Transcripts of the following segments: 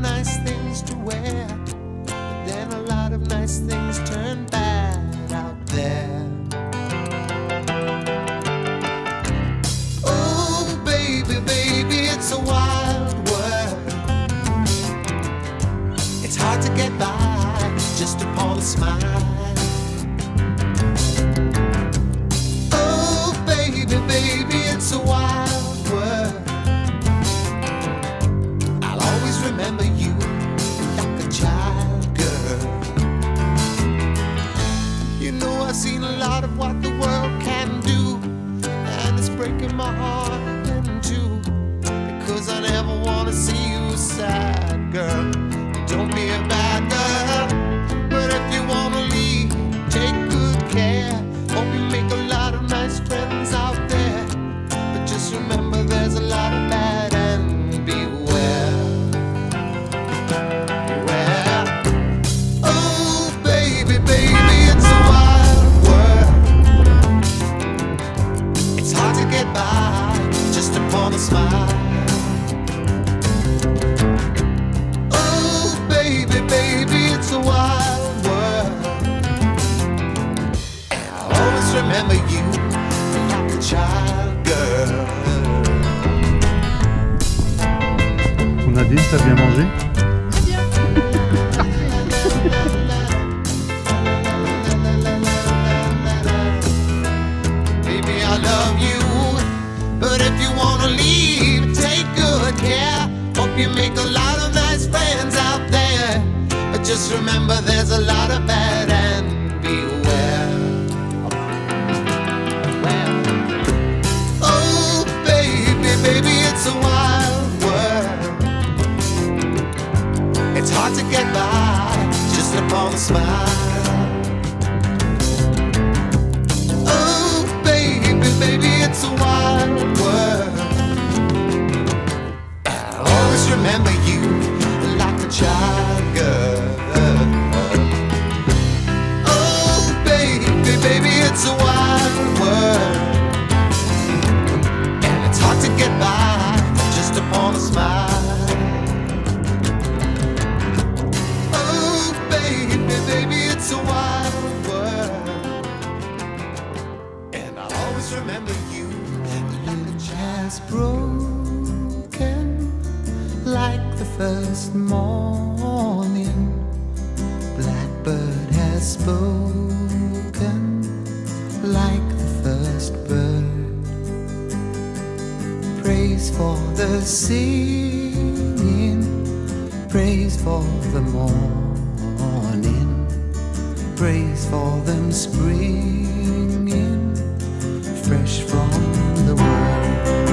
nice things to wear, but then a lot of nice things turn bad out there. Oh, baby, baby, it's a wild world. It's hard to get by just upon a smile. Oh, baby, baby, it's a wild world. I'll always remember you like a child, girl. You know, I've seen a lot of what the world can do, and it's breaking my heart in two, because I never want to see you sad, girl. Don't be a bad girl, but if you want to leave, take good care. Hope you make a lot of nice friends out there, but just remember there's a lot of bad, and beware. Beware. Oh, baby, baby, it's a wild world. It's hard to get by just upon a smile. Oh, baby, baby, it's a wild world, and I'll always remember you like a child, girl. Nadine, t'as bien mangé? Baby, I love you, but if you wanna leave, take good care. Hope you make a lot of nice friends out there, but just remember there's a lot of bad, and beware. Oh, baby, baby, it's a wild world. It's hard to get by just upon a smile. Oh, baby, baby, it's a wild world. I'll always remember you like a child, girl. Oh, baby, baby, it's a wild world, and it's hard to get by just upon a smile. Oh, baby, baby, it's a wild world, and I'll always remember you like a child's broken, like the first morning. Blackbird has spoken, like the first bird. Praise for the singing, praise for the morning, praise for them springing fresh from the world.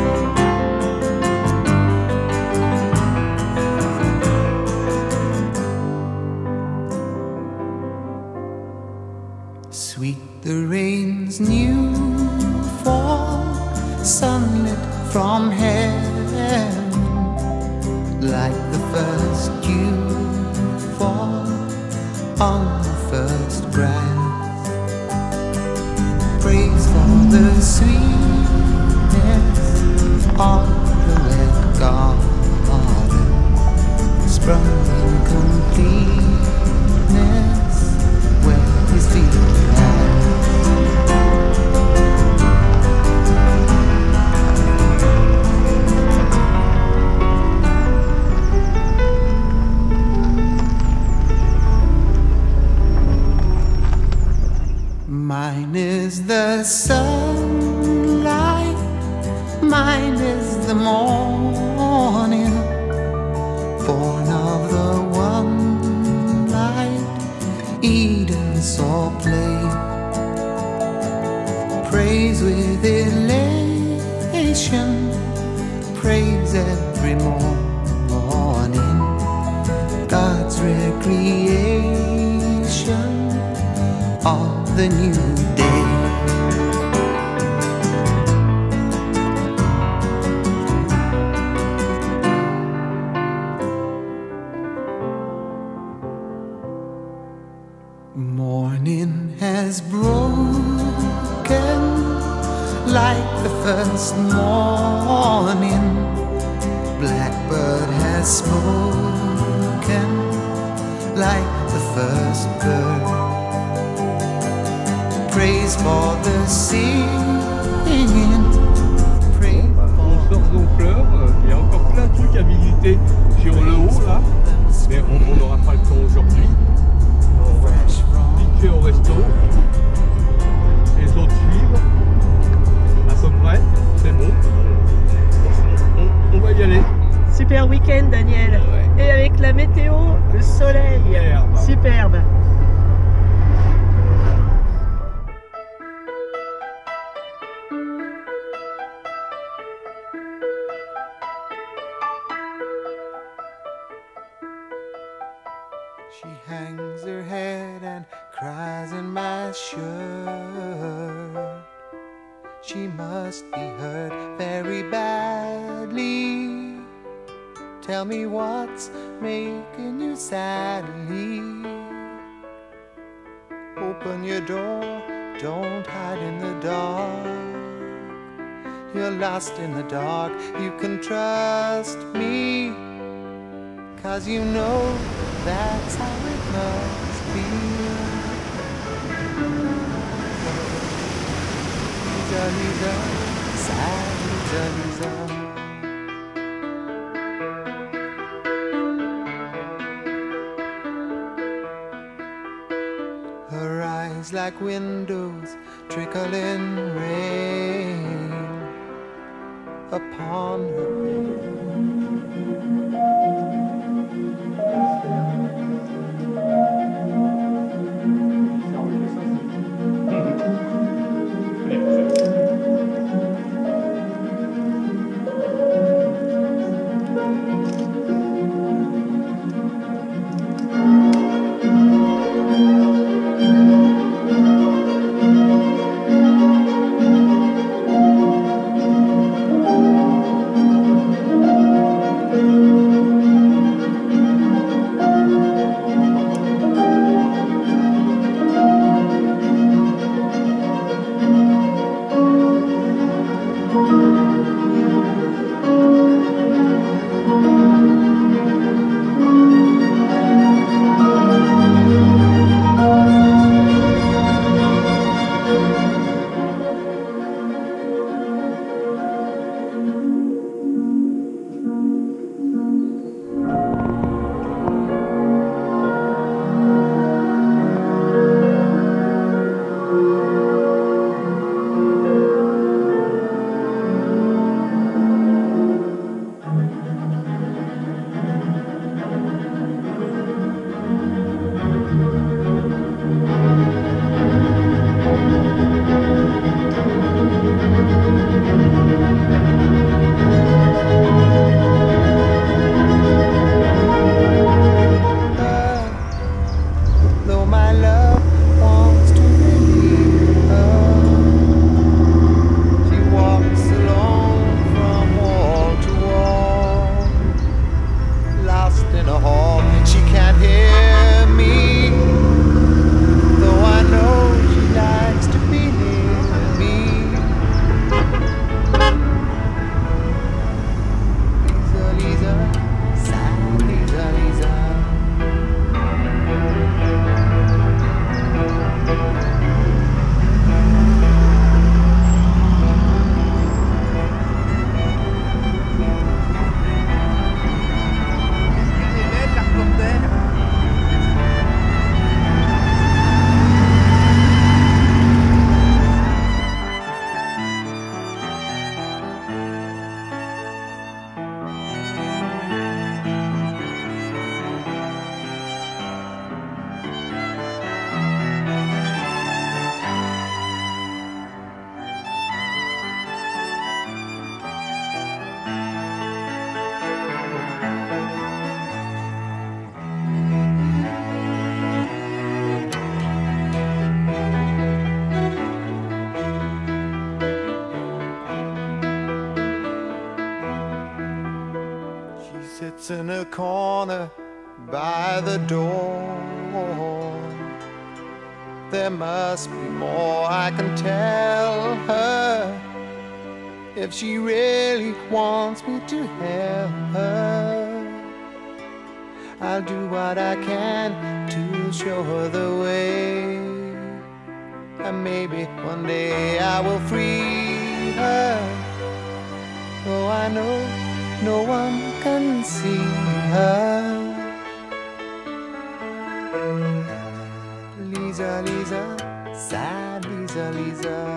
Sweet the rain's new fall, sunlit from heaven, like the first dew fall on the first grass. Praise for the sweetness of the wet garden, sprung in completeness where his feet lie. Mine is the sunlight, mine is the morning, born of the one light, Eden saw play. Praise with elation, praise every morning, God's recreation of the new day. Morning has broken like the first morning. Blackbird has spoken like the first bird. Praise for the singing. On sort d'Honfleur, il y a encore plein de trucs à visiter sur le haut là, mais on n'aura pas le temps aujourd'hui. On va vite fait au resto, les autres suivent, à peu près, c'est bon. On va y aller. Super week-end, Daniel. Ouais. Et avec la météo, le soleil. Superbe. Superbe. She hangs her head and cries in my shirt. She must be hurt very badly. Tell me what's making you sadly. Open your door, don't hide in the dark. You're lost in the dark, you can trust me. 'Cause you know that's how it must be. Lisa, Lisa, sad Lisa, Lisa. Her eyes like windows, trickling rain upon her. Sits in a corner by the door. There must be more I can tell her if she really wants me to help her. I I'll do what I can to show her the way. And maybe one day I will free her. Though I know no one can see her. Lisa, Lisa, sad Lisa, Lisa.